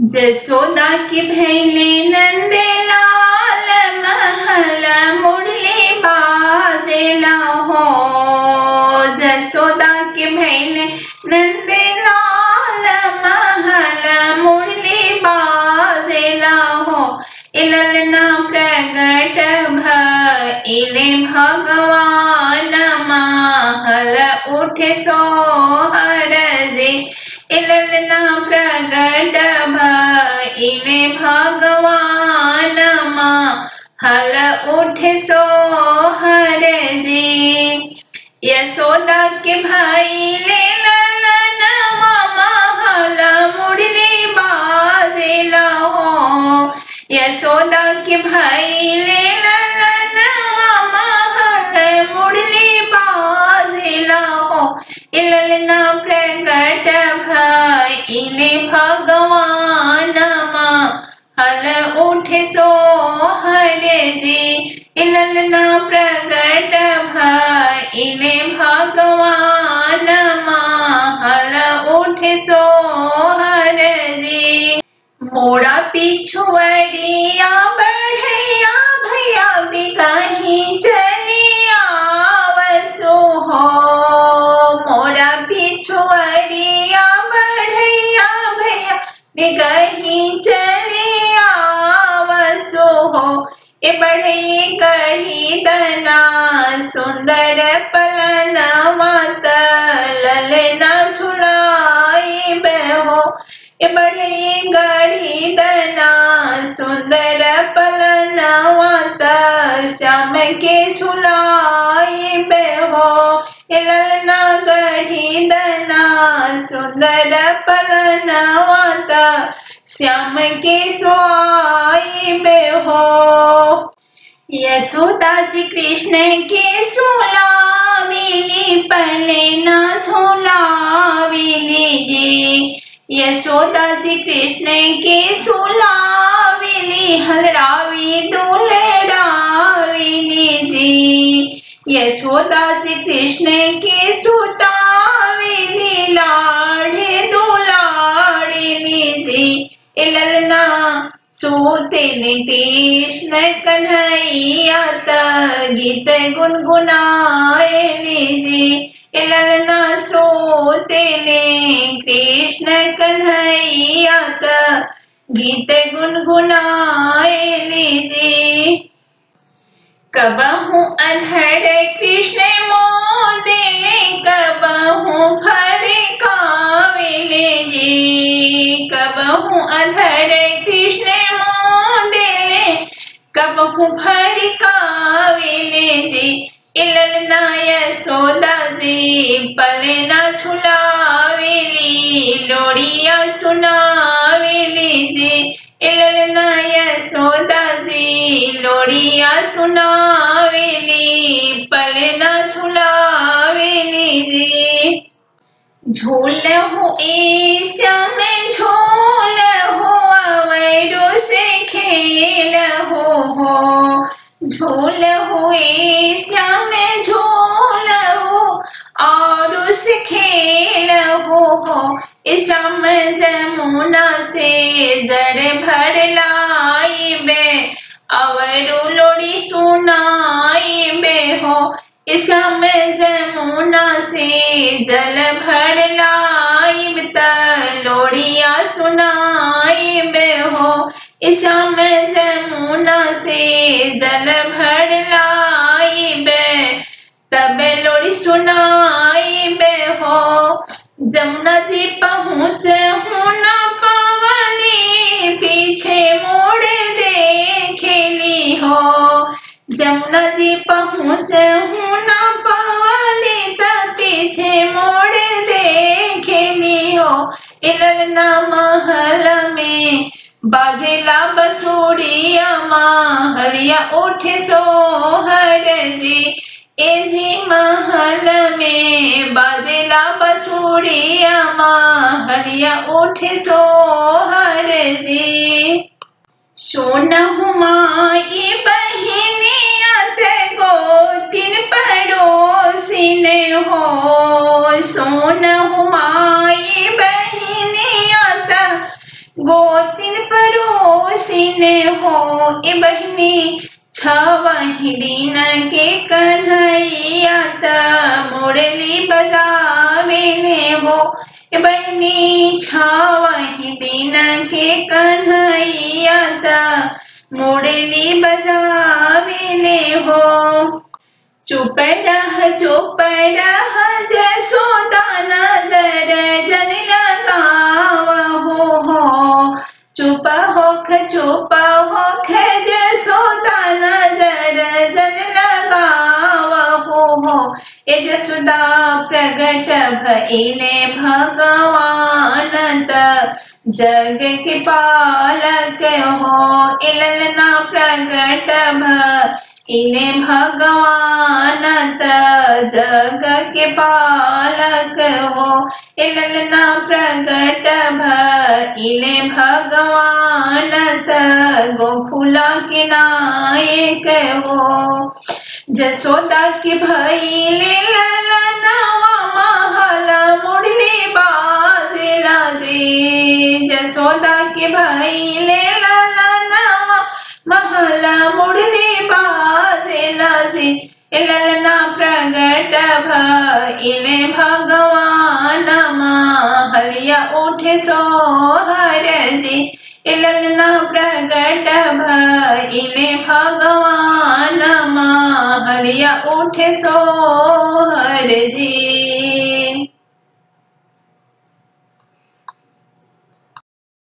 जसोदा की भैले नंद लाल महल मुरली बाजेला हो। जसोदा की भैले नंद लाल महल मुरली बाजेला हो। इललना प्रगट भइले भगवान महल उठे सोहर जे। इललना प्रगट भइले भगवान महल उठे सोहर जी। यशोदा के भइले ललनवा महल मुरली बाजेला हो। यशोदा के भइले ललनवा महल मुरली बाजेला हो। इललना प्रगट भइले भगवान महल उठे सोहर जी। इललना प्रगट भइले भगवान महल उठे सोहर जी। मोरा पिछुआरिया बढ़ैया भैया बिकहीं चलिया वसो हो। मोरा पिछुआरिया बढ़ैया भैया बिकहीं चलिया वसो हो। ए बढ़ई गढ़ी दना सुंदर पलन मात ललना झुलाई बहो। ए बढ़ई गढ़ी दना सुंदर पलन मात श्याम के झुलाई बहो। ललना गढ़ी दना सुंदर पलन मात श्याम के सोई बेहो। यशोदा जी कृष्ण के सुलावेली पलना झुलावेली जी। यशोदा जी कृष्ण के सुलावेली हरावी दुलरावेली जी। यशोदा जी कृष्ण के सुतावेली लाड़े दुलाड़ेली जी। ललना सोतेले कृष्ण कन्हैया गीत गुनगुनाएली जी। ललना सोतेले कृष्ण कन्हैया गीत गुनगुनाएली जी। कबहू अधड़ कृष्ण मोदेले कबहू फड़कावेले जी। कबहू अधड़ कृष्ण मोदेले कबहू फड़कावेले जी। ललना यशोदा जी पलना झुलावेली लोरिया सुनावेली जी। ललना यशोदा जी लोरिया सुनावेली पलना झुलावेली जी। झूल हो ए श्याम झूल हो अवैरो से खेल हो। झूल हो ए श्याम झूल हो और उस खेल हो। श्याम जमुना से जड़ भर लाई बे अवरो लोड़ी सुनाई बे हो। श्याम जमुना से जल भर लाई लोड़िया सुनाई बे हो। श्याम जमुना से जल भर लाई बे तब लोड़ी सुनाई बे हो। जमुना जी पहुँच होना पावली पीछे मोड़ देखेली हो। जमुना जी पहुँच होना पावली तब पीछे मोड़ देखेली हो। ललना महल में बाजेला बसुड़िया महरिया उठे सोहर जी। एजी महल में बाजेला बसुड़िया महरिया उठे सोहर जी। सोनहु माई बहिनिया गोतिन पड़ोसिन हो। सोनहु माई बहिनिया गोतिन पड़ोसिन हो ए बहनी छावही दिन के कन्हैया त मुरली बजावे ने हो ए बहनी छावही दिन के कन्हैया त मुरली बजावे ने हो। चुप रह जसोदा नजर जन लगावहु हो। चुप होख जसोदा नजर जन लगावहु हो। ए जसोदा प्रगट भइले भगवान त जग के पालक हो। ए ललना प्रगट भइले भगवान त जग के पालक हो। ए ललना प्रगट भइले भगवान त गोकुला के नायक हो। जसोदा के भइले ललनवा महल मुरली बाजेला जे। जसोदा के भइले ललनवा महल मुरली बाजेला जे। ए ललना प्रगट भइले भगवान महलिया उठे सोहर जी। ए ललना प्रगट भइले भगवान महलिया उठे सोहर जी।